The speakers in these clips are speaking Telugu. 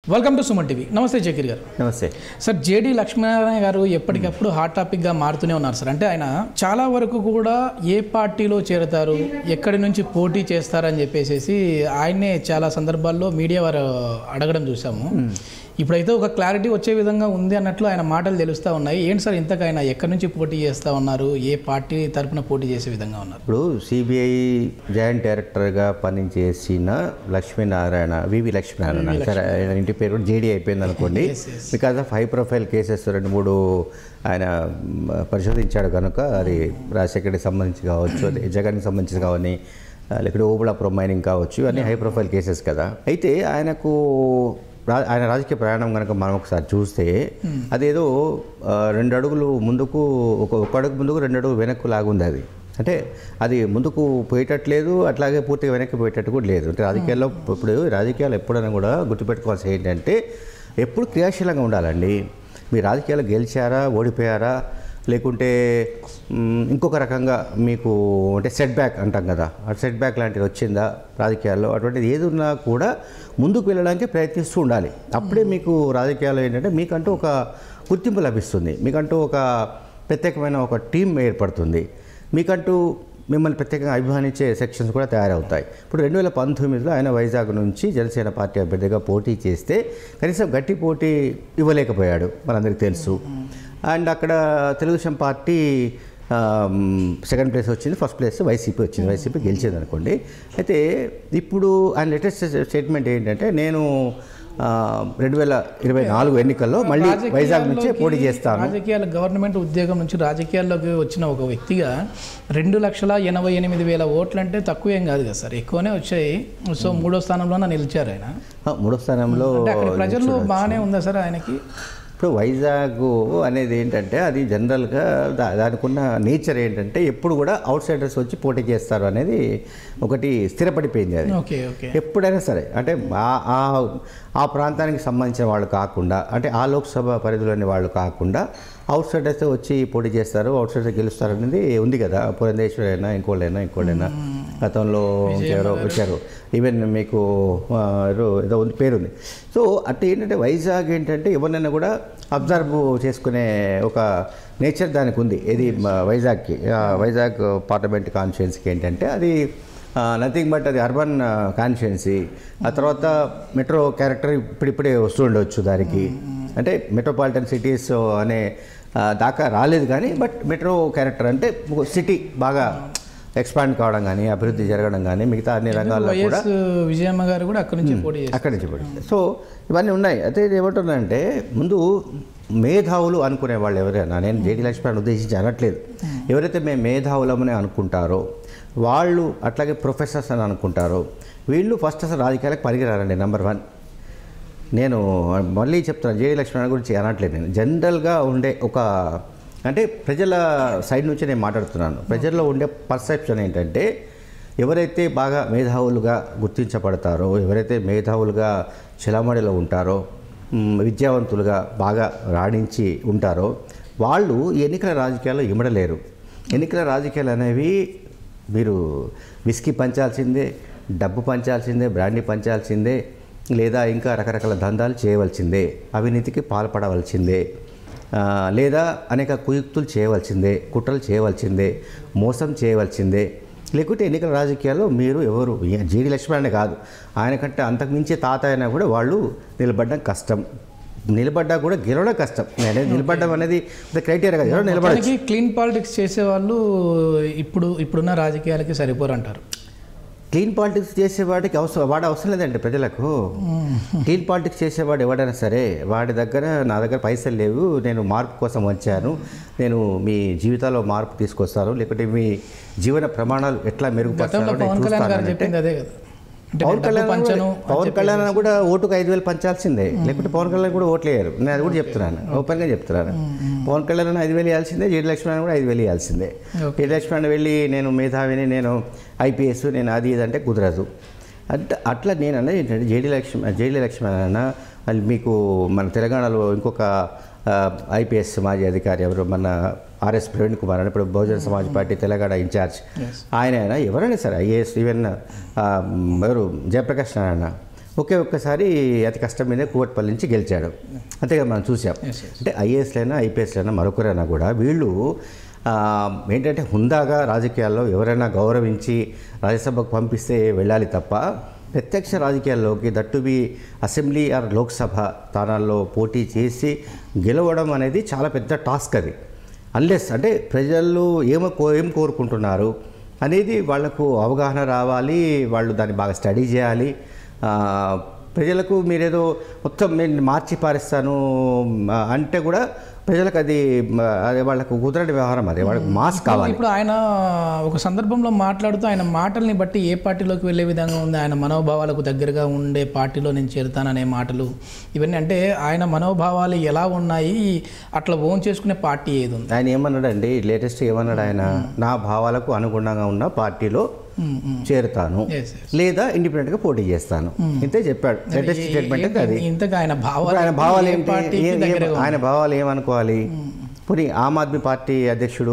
Welcome to Suman TV. నమస్తే జకీర్ గారు. నమస్తే సార్. జేడీ లక్ష్మీనారాయణ గారు ఎప్పటికప్పుడు హాట్ టాపిక్గా మారుతూనే ఉన్నారు సార్. అంటే ఆయన చాలా వరకు కూడా ఏ పార్టీలో చేరతారు, ఎక్కడి నుంచి పోటీ చేస్తారని చెప్పేసి ఆయన్నే చాలా సందర్భాల్లో మీడియా వారు అడగడం చూసాము. ఇప్పుడైతే ఒక క్లారిటీ వచ్చే విధంగా ఉంది అన్నట్లు ఆయన మాటలు తెలుస్తూ ఉన్నాయి. ఏంటి సార్ ఇంతకు ఆయన ఎక్కడి నుంచి పోటీ చేస్తూ ఉన్నారు, ఏ పార్టీ తరఫున పోటీ చేసే విధంగా ఉన్నారు? ఇప్పుడు సిబిఐ జాయింట్ డైరెక్టర్గా పనిచేసిన లక్ష్మీనారాయణ, వివి లక్ష్మీనారాయణ, సరే ఆయన ఇంటి పేరు కూడా జేడీ అయిపోయింది అనుకోండి. Because of high profile cases 2-3 ఆయన పరిశోధించాడు కనుక, అది రాజశేఖర్కి సంబంధించి కావచ్చు, అది జగన్కి సంబంధించి కావని, లేకపోతే ఓబుళాపురం మైనింగ్ కావచ్చు, అన్నీ హై ప్రొఫైల్ కేసెస్ కదా. అయితే ఆయన రాజకీయ ప్రయాణం కనుక మనం ఒకసారి చూస్తే అదేదో 2 అడుగులు ముందుకు, ఒక అడుగు ముందుకు 2 అడుగులు వెనక్కు లాగుంది. అది అంటే అది ముందుకు పోయేటట్లేదు, అట్లాగే పూర్తిగా వెనక్కి పోయేటట్టు కూడా లేదు. అంటే రాజకీయాలు ఎప్పుడైనా కూడా గుర్తుపెట్టుకోవాల్సి ఏంటంటే ఎప్పుడు క్రియాశీలంగా ఉండాలండి. మీ రాజకీయాలు గెలిచారా, ఓడిపోయారా, లేకుంటే ఇంకొక రకంగా మీకు అంటే సెట్ బ్యాక్ అంటాం కదా, ఆ సెట్ బ్యాక్ లాంటిది వచ్చిందా రాజకీయాల్లో, అటువంటిది ఏది ఉన్నా కూడా ముందుకు వెళ్ళడానికి ప్రయత్నిస్తూ ఉండాలి. అప్పుడే మీకు రాజకీయాల్లో ఏంటంటే మీకంటూ ఒక గుర్తింపు లభిస్తుంది, మీకంటూ ఒక ప్రత్యేకమైన ఒక టీం ఏర్పడుతుంది, మీకంటూ మిమ్మల్ని ప్రత్యేకంగా అభిమానించే సెక్షన్స్ కూడా తయారవుతాయి. ఇప్పుడు 2019లో ఆయన వైజాగ్ నుంచి జనసేన పార్టీ అభ్యర్థిగా పోటీ చేస్తే కనీసం గట్టి పోటీ ఇవ్వలేకపోయాడు, మనందరికీ తెలుసు. అండ్ అక్కడ తెలుగుదేశం పార్టీ సెకండ్ ప్లేస్ వచ్చింది, ఫస్ట్ ప్లేస్ వైసీపీ వచ్చింది, వైసీపీ గెలిచేది అనుకోండి. అయితే ఇప్పుడు ఆయన లేటెస్ట్ స్టేట్మెంట్ ఏంటంటే, నేను 2024 ఎన్నికల్లో మళ్ళీ వైజాగ్ నుంచే పోటీ చేస్తాను. గవర్నమెంట్ ఉద్యోగం నుంచి రాజకీయాల్లోకి వచ్చిన ఒక వ్యక్తిగా 2,88,000 ఓట్లు అంటే తక్కువ ఏం కాదు కదా సార్, ఎక్కువనే వచ్చాయి. సో 3వ స్థానంలో నిలిచారు ఆయన. 3వ స్థానంలో ప్రజల్లో బాగానే ఉందా సార్ ఆయనకి? ఇప్పుడు వైజాగ్ అనేది ఏంటంటే అది జనరల్గా దానికి ఉన్న నేచర్ ఏంటంటే ఎప్పుడు కూడా అవుట్ సైడర్స్ వచ్చి పోటీ చేస్తారు అనేది ఒకటి స్థిరపడిపోయింది. అది ఎప్పుడైనా సరే అంటే ఆ ప్రాంతానికి సంబంధించిన వాళ్ళు కాకుండా, అంటే ఆ లోక్సభ పరిధిలోని వాళ్ళు కాకుండా అవుట్ సైడర్స్ వచ్చి పోటీ చేస్తారు, అవుట్ సైడర్స్ గెలుస్తారు అనేది ఉంది కదా. పురంధేశ్వరి అయినా ఇంకోళ్ళైనా గతంలో ఎవరో వచ్చారు, ఈవెన్ మీకు ఏదో పేరుంది. సో అంటే ఏంటంటే వైజాగ్ ఏంటంటే ఎవరినైనా కూడా అబ్జర్వ్ చేసుకునే ఒక నేచర్ దానికి ఉంది. ఇది వైజాగ్కి, వైజాగ్ పార్లమెంట్ కాన్స్టిట్యుయెన్సీకి ఏంటంటే అది నథింగ్ బట్ అది అర్బన్ కాన్స్టిట్యుయెన్సీ. ఆ తర్వాత మెట్రో క్యారెక్టర్ ఇప్పుడిప్పుడే వస్తూ ఉండవచ్చు దానికి, అంటే మెట్రోపాలిటన్ సిటీస్ అనే దాకా రాలేదు కానీ, బట్ మెట్రో క్యారెక్టర్ అంటే సిటీ బాగా ఎక్స్పాండ్ కావడం కానీ, అభివృద్ధి జరగడం కానీ, మిగతా అన్ని రంగాల్లో కూడా విజయమ్మ గారు కూడా అక్కడి నుంచి పోటీ. సో ఇవన్నీ ఉన్నాయి. అయితే ఇది ఏమంటుందంటే, ముందు మేధావులు అనుకునే వాళ్ళు ఎవరైనా, నేను జేడీ లక్ష్మణ్ ఉద్దేశించి అనట్లేదు, ఎవరైతే మేము మేధావులమని అనుకుంటారో వాళ్ళు, అట్లాగే ప్రొఫెసర్స్ అని అనుకుంటారో వీళ్ళు ఫస్ట్ అసలు రాజకీయాలకు పనికిరారండి. నెంబర్ 1 నేను మళ్ళీ చెప్తాను, జేడీ లక్ష్మణ్ గురించి అనట్లేదు నేను. జనరల్గా ఉండే ఒక అంటే ప్రజల సైడ్ నుంచి నేను మాట్లాడుతున్నాను. ప్రజల్లో ఉండే పర్సెప్షన్ ఏంటంటే, ఎవరైతే బాగా మేధావులుగా గుర్తించబడతారో, ఎవరైతే మేధావులుగా చలామణిలో ఉంటారో, విద్యావంతులుగా బాగా రాణించి ఉంటారో వాళ్ళు ఎన్నికల రాజకీయాల్లో ఇమడలేరు. ఎన్నికల రాజకీయాలు అనేవి మీరు విస్కీ పంచాల్సిందే, డబ్బు పంచాల్సిందే, బ్రాండీ పంచాల్సిందే, లేదా ఇంకా రకరకాల దందాలు చేయవలసిందే, అవినీతికి పాల్పడవలసిందే, లేదా అనేక కుయుక్తులు చేయవలసిందే, కుట్రలు చేయవలసిందే, మోసం చేయవలసిందే. లేకుంటే ఎన్నికల రాజకీయాల్లో మీరు ఎవరు, జేడీ లక్ష్మణ్ కాదు, ఆయనకంటే అంతకుమించే తాత అయినా కూడా వాళ్ళు నిలబడడం కష్టం, నిలబడ్డా కూడా గెలవడం కష్టం. నేను నిలబడడం అనేది క్రైటీరియా కాదు, నిలబడడానికి. క్లీన్ పాలిటిక్స్ చేసేవాళ్ళు ఇప్పుడున్న రాజకీయాలకి సరిపోరు అంటారు. క్లీన్ పాలిటిక్స్ చేసేవాడికి అవసరం లేదండి ప్రజలకు. క్లీన్ పాలిటిక్స్ చేసేవాడు ఎవడైనా సరే, వాడి దగ్గర నా దగ్గర పైసలు లేవు, నేను మార్పు కోసం వచ్చాను, నేను మీ జీవితాల్లో మార్పు తీసుకొస్తాను, లేకుంటే మీ జీవన ప్రమాణాలు ఎట్లా మెరుగుపరుస్తాను పవన్ కళ్యాణ్ కూడా ఓటుకు 5,000 పంచాల్సిందే, లేకుంటే పవన్ కళ్యాణ్ కూడా ఓట్లు వేయరు. నేను అది కూడా చెప్తున్నాను, ఓపెన్గా చెప్తున్నాను. పవన్ కళ్యాణ్ 5,000 ఇవ్వాల్సిందే, జేడీ లక్ష్మణ్ కూడా 5,000 ఇవ్వాల్సిందే. జేడీ లక్ష్మణ్ వెళ్ళి నేను మేధావిని, నేను ఐపీఎస్, నేను అది ఇది అంటే కుదరదు. అంటే అట్లా నేను అన్నది ఏంటంటే, జేడీ లక్ష్మణ్ అన్న మీకు మన తెలంగాణలో ఇంకొక ఐపీఎస్ మాజీ అధికారి ఎవరు, మన ఆర్ఎస్ ప్రవీణ్ కుమార్ అని, ఇప్పుడు బహుజన సమాజ్ పార్టీ తెలంగాణ ఇన్ఛార్జ్ ఆయన, ఎవరైనా సరే ఐఏఎస్, ఈవెన్ ఎవరు జయప్రకాష్ నారాయణ, ఒక్కసారి అతి కష్టం మీద కూకట్పల్లి నుంచి గెలిచాడు. అంతేగా మనం చూసాం. అంటే ఐఏఎస్లైనా ఐపీఎస్లైనా మరొకరైనా కూడా వీళ్ళు ఏంటంటే హుందాగా రాజకీయాల్లో ఎవరైనా గౌరవించి రాజ్యసభకు పంపిస్తే వెళ్ళాలి తప్ప ప్రత్యక్ష రాజకీయాల్లోకి దట్టుబి అసెంబ్లీ ఆర్ లోక్సభ స్థానాల్లో పోటీ చేసి గెలవడం అనేది చాలా పెద్ద టాస్క్. అది అన్లెస్ అంటే ప్రజలు ఏం కోరుకుంటున్నారు అనేది వాళ్లకు అవగాహన రావాలి, వాళ్ళు దాన్ని బాగా స్టడీ చేయాలి. ప్రజలకు మీరేదో మొత్తం నేను మార్చి పారిస్తాను అంటే కూడా ప్రజలకు అది వాళ్ళకు కుదరని వ్యవహారం, అది వాళ్ళకి మాస్ కావాలి. ఇప్పుడు ఆయన ఒక సందర్భంలో మాట్లాడుతూ ఆయన మాటల్ని బట్టి ఏ పార్టీలోకి వెళ్ళే విధంగా ఉంది, ఆయన మనోభావాలకు దగ్గరగా ఉండే పార్టీలో నేను చేరుతాననే మాటలు ఇవన్నీ, అంటే ఆయన మనోభావాలు ఎలా ఉన్నాయి, అట్లా ఓన్ చేసుకునే పార్టీ ఏది ఉంది? ఆయన ఏమన్నాడండి లేటెస్ట్ ఏమన్నాడు ఆయన, నా భావాలకు అనుగుణంగా ఉన్న పార్టీలో చేరుతాను లేదా ఇండిపెండెంట్గా పోటీ చేస్తాను, ఇంతే చెప్పాడు. లేటెస్ట్ స్టేట్మెంట్ అది. ఇంతగా ఆయన భావాలు ఏంటి, ఆయన భావాలు ఏమనుకోవాలి? పోనీ ఆమ్ ఆద్మీ పార్టీ అధ్యక్షుడు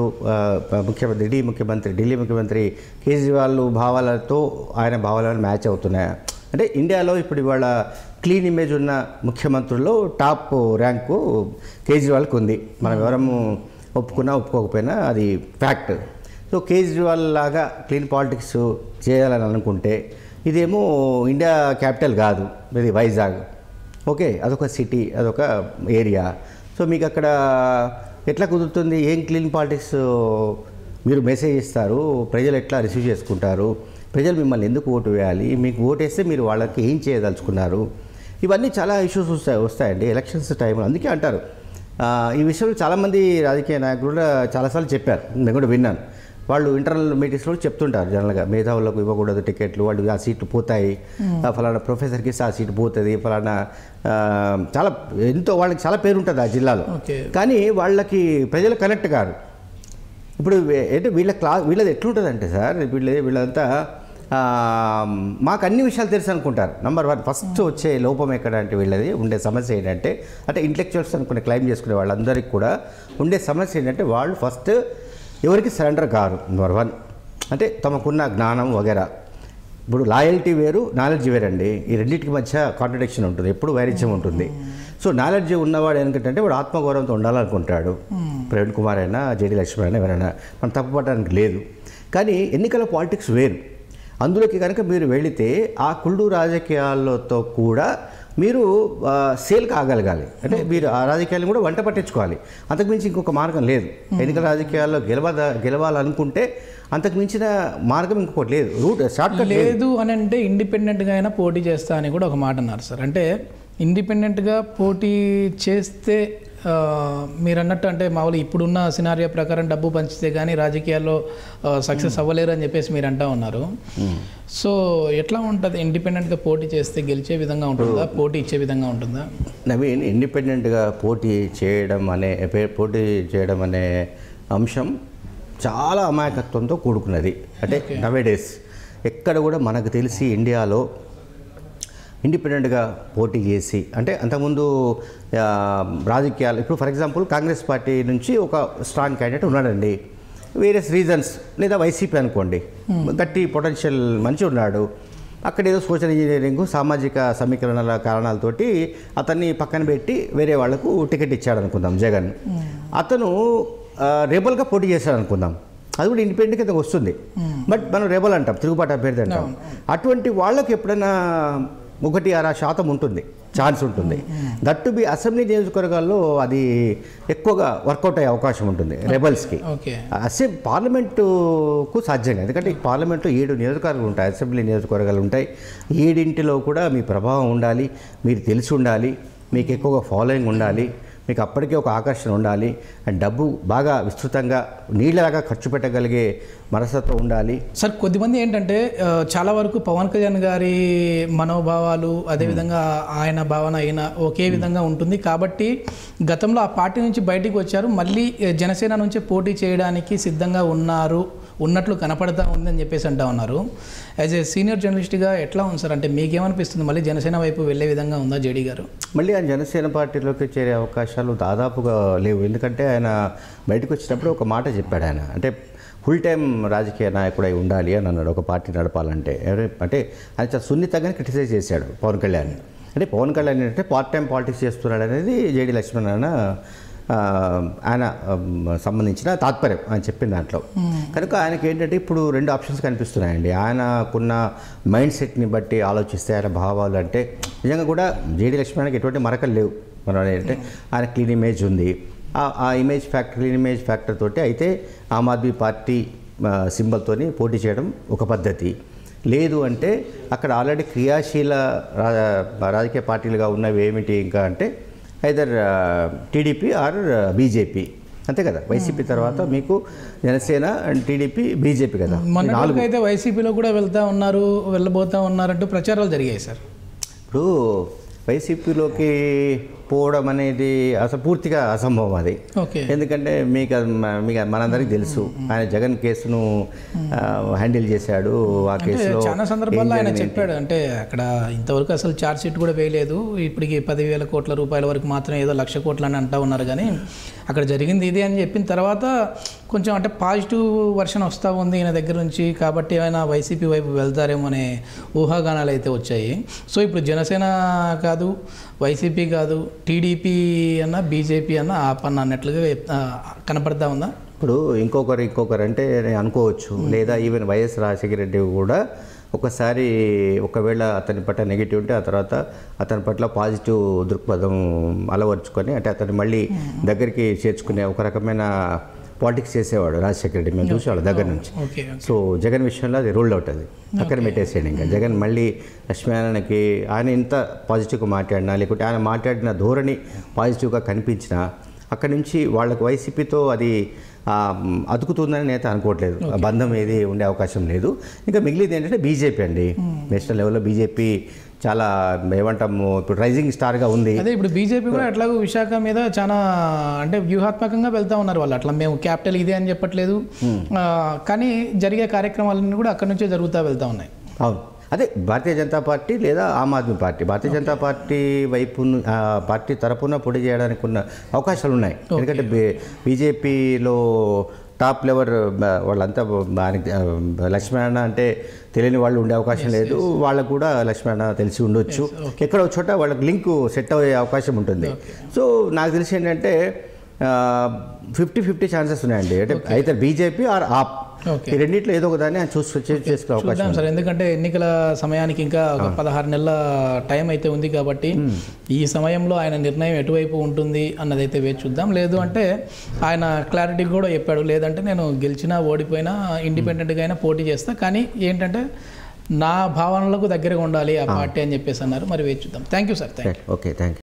ఢిల్లీ ముఖ్యమంత్రి కేజ్రీవాల్ భావాలతో ఆయన భావాలను మ్యాచ్ అవుతున్నాయా? అంటే ఇండియాలో ఇప్పుడు ఇవాళ క్లీన్ ఇమేజ్ ఉన్న ముఖ్యమంత్రుల్లో టాప్ ర్యాంకు కేజ్రీవాల్కి ఉంది. మనం ఎవరము ఒప్పుకున్నా ఒప్పుకోకపోయినా అది ఫ్యాక్ట్. సో కేజ్రీవాల్ లాగా క్లీన్ పాలిటిక్స్ చేయాలని అనుకుంటే ఇదేమో ఇండియా క్యాపిటల్ కాదు, ఇది వైజాగ్. ఓకే, అదొక సిటీ, అదొక ఏరియా. సో మీకు అక్కడ ఎట్లా కుదురుతుంది? ఏం క్లీన్ పాలిటిక్స్ మీరు మెసేజ్ ఇస్తారు? ప్రజలు ఎట్లా రిసీవ్ చేసుకుంటారు? ప్రజలు మిమ్మల్ని ఎందుకు ఓటు వేయాలి? మీకు ఓటు వేస్తే మీరు వాళ్ళకి ఏం చేయదలుచుకున్నారు? ఇవన్నీ చాలా ఇష్యూస్ వస్తాయండి ఎలక్షన్స్ టైంలో. అందుకే అంటారు ఈ విషయంలో చాలామంది రాజకీయ నాయకులు కూడా చాలాసార్లు చెప్పారు, నేను కూడా విన్నాను. వాళ్ళు ఇంటర్నల్ మీటింగ్స్లో చెప్తుంటారు జనరల్గా, మేధావులకు ఇవ్వకూడదు టికెట్లు, వాళ్ళు ఆ సీట్లు పోతాయి, ఫలానా ప్రొఫెసర్కి ఆ సీటు పోతుంది, ఫలానా చాలా ఎంతో వాళ్ళకి చాలా పేరు ఉంటుంది ఆ జిల్లాలో. కానీ వాళ్ళకి ప్రజలు కనెక్ట్ కాదు. ఇప్పుడు అంటే వీళ్ళది ఎట్లుంటుందంటే సార్, వీళ్ళంతా మాకు అన్ని విషయాలు తెలుసు అనుకుంటారు. నెంబర్ 1 ఫస్ట్ వచ్చే లోపం ఎక్కడ అంటే వీళ్ళది ఉండే సమస్య ఏంటంటే, అంటే ఇంటెలెక్చువల్స్ అనుకునే క్లైమ్ చేసుకునే వాళ్ళందరికీ కూడా ఉండే సమస్య ఏంటంటే వాళ్ళు ఫస్ట్ ఎవరికి సరెండర్ కారు. నెంబర్ 1 అంటే తమకున్న జ్ఞానం వగేరా. ఇప్పుడు లాయల్టీ వేరు, నాలెడ్జ్ వేరండి. ఈ రెండింటికి మధ్య కాంట్రడిక్షన్ ఉంటుంది, ఎప్పుడు వైరుధ్యం ఉంటుంది. సో నాలెడ్జ్ ఉన్నవాడు ఏంటంటే వాడు ఆత్మగౌరవంతో ఉండాలనుకుంటాడు. ప్రవీణ్ కుమార్ అయినా, జేడీ లక్ష్మణ్ అయినా, ఎవరైనా మనం తప్పుపడడానికి లేదు. కానీ ఎన్నికల పాలిటిక్స్ వేరు. అందులోకి కనుక మీరు వెళితే ఆ కుళ్ళు రాజకీయాలతో కూడా మీరు సేల్ కాగలగాలి. అంటే మీరు ఆ రాజకీయాలను కూడా వంట పట్టించుకోవాలి. అంతకుమించి ఇంకొక మార్గం లేదు. ఎన్నికల రాజకీయాల్లో గెలవాలనుకుంటే అంతకుమించిన మార్గం ఇంకొకటి లేదు, రూట్ షార్ట్కట్ లేదు. అని అంటే ఇండిపెండెంట్గా అయినా పోటీ చేస్తా అని కూడా ఒక మాట అన్నారు సార్. అంటే ఇండిపెండెంట్గా పోటీ చేస్తే మీరు అన్నట్టు అంటే మామూలు ఇప్పుడున్న సినారియో ప్రకారం డబ్బు పంచితే కానీ రాజకీయాల్లో సక్సెస్ అవ్వలేరు అని చెప్పేసి మీరు అంటా ఉన్నారు. సో ఎట్లా ఉంటుంది? ఇండిపెండెంట్గా పోటీ చేస్తే గెలిచే విధంగా ఉంటుందా, పోటీ ఇచ్చే విధంగా ఉంటుందా? నవీన్, ఇండిపెండెంట్గా పోటీ చేయడం అనే అంశం చాలా అమాయకత్వంతో కూడుకున్నది. అంటే నవేడేస్ ఎక్కడ కూడా మనకు తెలిసి ఇండియాలో ఇండిపెండెంట్గా పోటీ చేసి, అంటే అంతకుముందు రాజకీయాలు ఇప్పుడు ఫర్ ఎగ్జాంపుల్ కాంగ్రెస్ పార్టీ నుంచి ఒక స్ట్రాంగ్ క్యాండిడేట్ ఉన్నాడండి, వేరియస్ రీజన్స్, లేదా వైసీపీ అనుకోండి, గట్టి పొటెన్షియల్ మంచి ఉన్నాడు, అక్కడ ఏదో సోషల్ ఇంజనీరింగ్, సామాజిక సమీకరణల కారణాలతోటి అతన్ని పక్కన పెట్టి వేరే వాళ్లకు టికెట్ ఇచ్చాడు అనుకుందాం జగన్. అతను రెబల్గా పోటీ చేశాడు అనుకుందాం, అది కూడా ఇండిపెండెంట్ కింద వస్తుంది. బట్ మనం రెబల్ అంటాం, తిరుగుబాటు అభ్యర్థి అంటాం. అటువంటి వాళ్ళకి ఎప్పుడైనా 1-6% ఉంటుంది, ఛాన్స్ ఉంటుంది. దట్టు బి అసెంబ్లీ నియోజకవర్గాల్లో అది ఎక్కువగా వర్కౌట్ అయ్యే అవకాశం ఉంటుంది రెబల్స్కి. పార్లమెంటుకు సాధ్యంగా, ఎందుకంటే పార్లమెంట్లో 7 నియోజకవర్గాలు ఉంటాయి, అసెంబ్లీ నియోజకవర్గాలు ఉంటాయి. 7 కూడా మీ ప్రభావం ఉండాలి, మీరు తెలిసి ఉండాలి, మీకు ఎక్కువగా ఫాలోయింగ్ ఉండాలి, మీకు అప్పటికే ఒక ఆకర్షణ ఉండాలి, అండ్ డబ్బు బాగా విస్తృతంగా నీళ్ళలాగా ఖర్చు పెట్టగలిగే మనస్తత్వం ఉండాలి. సార్ కొద్దిమంది ఏంటంటే చాలా వరకు పవన్ కళ్యాణ్ గారి మనోభావాలు అదేవిధంగా ఆయన భావన అయినా ఒకే విధంగా ఉంటుంది కాబట్టి గతంలో ఆ పార్టీ నుంచి బయటికి వచ్చారు, మళ్ళీ జనసేన నుంచి పోటీ చేయడానికి సిద్ధంగా ఉన్నట్లు కనపడతా ఉందని చెప్పేసి అంటా ఉన్నారు. యాజ్ ఏ సీనియర్ జర్నలిస్ట్గా ఎట్లా ఉంది సార్? అంటే మీకేమనిపిస్తుంది, మళ్ళీ జనసేన వైపు వెళ్ళే విధంగా ఉందా జేడీ గారు? మళ్ళీ ఆయన జనసేన పార్టీలోకి చేరే అవకాశాలు దాదాపుగా లేవు. ఎందుకంటే ఆయన బయటకు వచ్చినప్పుడు ఒక మాట చెప్పాడు ఆయన, అంటే ఫుల్ టైం రాజకీయ నాయకుడై ఉండాలి అని అన్నాడు ఒక పార్టీ నడపాలంటే. అంటే ఆయన చాలా సున్నితంగానే క్రిటిసైజ్ చేశాడు పవన్ కళ్యాణ్. అంటే పవన్ కళ్యాణ్ ఏంటంటే పార్ట్ టైం పాలిటిక్స్ చేస్తున్నాడు అనేది జేడి లక్ష్మీనారాయణ ఆయన సంబంధించిన తాత్పర్యం ఆయన చెప్పిన దాంట్లో. కనుక ఆయనకి ఏంటంటే ఇప్పుడు 2 ఆప్షన్స్ కనిపిస్తున్నాయండి. ఆయనకున్న మైండ్ సెట్ని బట్టి ఆలోచిస్తే ఆయన భావాలు అంటే నిజంగా కూడా జేడి లక్ష్మీనారాయణకి ఎటువంటి మరకలు లేవు. మనం ఏంటంటే ఆయన క్లీన్ ఇమేజ్ ఉంది. ఆ image factor clean image factor తోటి అయితే ఆమ్ ఆద్మీ పార్టీ సింబల్తోని పోటీ చేయడం ఒక పద్ధతి. లేదు అంటే అక్కడ ఆల్రెడీ క్రియాశీల రాజకీయ పార్టీలుగా ఉన్నవి ఏమిటి ఇంకా అంటే ఐదర్ టీడీపీ ఆర్ బీజేపీ, అంతే కదా. వైసీపీ తర్వాత మీకు జనసేన అండ్ టీడీపీ బీజేపీ కదా. మొన్నటికి అయితే వైసీపీలో కూడా వెళ్ళబోతా ఉన్నారంటూ ప్రచారాలు జరిగాయి సార్. ఇప్పుడు వైసీపీలోకి పోవడం అనేది అసలు పూర్తిగా అసంభవం అది. ఎందుకంటే మీకు మనందరికీ తెలుసు ఆయన జగన్ కేసును హ్యాండిల్ చేశాడు. ఆ కేసులో చాలా సందర్భాల్లో ఆయన చెప్పాడు, అంటే అక్కడ ఇంతవరకు అసలు ఛార్జ్ షీట్ కూడా వేయలేదు, ఇప్పటికి 10,000 కోట్ల రూపాయల వరకు మాత్రం ఏదో 1,00,000 కోట్లు అని అంటూ ఉన్నారు. కానీ అక్కడ జరిగింది ఇది అని చెప్పిన తర్వాత కొంచెం అంటే పాజిటివ్ వర్షన్ వస్తూ ఉంది ఈయన దగ్గర నుంచి. కాబట్టి ఆయన వైసీపీ వైపు వెళ్తారేమో అనే ఊహాగానాలు అయితే వచ్చాయి. సో ఇప్పుడు జనసేన కాదు, వైసీపీ కాదు, టీడీపీ అన్న బీజేపీ అన్న ఆపన్న అన్నట్లుగా కనపడతా ఉందా? ఇప్పుడు ఇంకొకరు అంటే నేను అనుకోవచ్చు. లేదా ఈవెన్ వైఎస్ రాజశేఖర రెడ్డి కూడా ఒకవేళ అతని పట్ల నెగిటివ్ ఉంటే ఆ తర్వాత అతని పట్ల పాజిటివ్ దృక్పథం అలవర్చుకొని అంటే అతన్ని మళ్ళీ దగ్గరికి చేర్చుకునే ఒక రకమైన పాలిటిక్స్ చేసేవాడు రాజశేఖర రెడ్డి. మేము చూసేవాడు దగ్గర నుంచి. సో జగన్ విషయంలో అది రూల్డ్ అవుట్, అది పక్కన పెట్టేసేయండి. ఇంకా జగన్ మళ్ళీ లక్ష్మీనారాయణకి ఆయన ఇంత పాజిటివ్గా మాట్లాడినా లేకుంటే ఆయన మాట్లాడిన ధోరణి పాజిటివ్గా కనిపించినా అక్కడి నుంచి వాళ్ళకు వైసీపీతో అది అతుకుతుందని నేనైతే అనుకోవట్లేదు. బంధం ఏది ఉండే అవకాశం లేదు. ఇంకా మిగిలింది ఏంటంటే బీజేపీ అండి. నేషనల్ లెవెల్లో బీజేపీ చాలా ఏమంటాము ఇప్పుడు రైజింగ్ స్టార్గా ఉంది. అదే ఇప్పుడు బీజేపీ కూడా ఎట్లాగో విశాఖ మీద చాలా అంటే వ్యూహాత్మకంగా వెళ్తూ ఉన్నారు వాళ్ళు. అట్లా మేము క్యాపిటల్ ఇదే అని చెప్పట్లేదు, కానీ జరిగే కార్యక్రమాలన్నీ కూడా అక్కడి నుంచే జరుగుతూ వెళ్తూ ఉన్నాయి. అవును, అదే భారతీయ జనతా పార్టీ లేదా ఆమ్ ఆద్మీ పార్టీ, భారతీయ జనతా పార్టీ వైపు పార్టీ తరపున పోటీ చేయడానికి ఉన్న అవకాశాలు ఉన్నాయి. ఎందుకంటే బీజేపీలో టాప్ లెవెల్ వాళ్ళంతా లక్ష్మీనారాయణ అంటే తెలియని వాళ్ళు ఉండే అవకాశం లేదు. వాళ్ళకు కూడా లక్ష్మీనారాయణ తెలిసి ఉండొచ్చు. ఎక్కడో చోట వాళ్ళకి లింక్ సెట్ అయ్యే అవకాశం ఉంటుంది. సో నాకు తెలిసి ఏంటంటే 50-50 ఛాన్సెస్ ఉన్నాయండి. అంటే అయితే బీజేపీ ఆర్ ఆప్ ఈ రెండింటిలో ఏదో ఒక దాన్ని చేసుకునే అవకాశం సార్. ఎందుకంటే ఎన్నికల సమయానికి ఇంకా ఒక 16 నెలల టైం అయితే ఉంది కాబట్టి ఈ సమయంలో ఆయన నిర్ణయం ఎటువైపు ఉంటుంది అన్నది అయితే వేచి చూద్దాం. లేదు అంటే ఆయన క్లారిటీ కూడా చెప్పాడు, లేదంటే నేను గెలిచినా ఓడిపోయినా ఇండిపెండెంట్గా అయినా పోటీ చేస్తా, కానీ ఏంటంటే నా భావనలకు దగ్గరగా ఉండాలి ఆ పార్టీ అని చెప్పేసి అన్నారు. మరి వేచి చూద్దాం. Thank you sir. Okay, thank you.